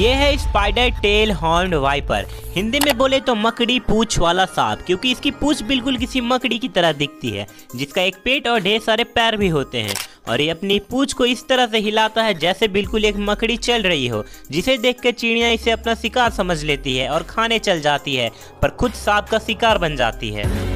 ये है spider tail horned viper. Hindi में बोले तो मकड़ी पूंछ वाला सांप, क्योंकि इसकी पूंछ बिल्कुल किसी मकड़ी की तरह दिखती है, जिसका एक पेट और ढेर सारे पैर भी होते हैं। और ये अपनी पूंछ को इस तरह से हिलाता है जैसे बिल्कुल एक मकड़ी चल रही हो, जिसे देखकर चिड़िया इसे अपना शिकार समझ लेती है और खाने चल जाती है, पर खुद सांप का शिकार बन जाती है।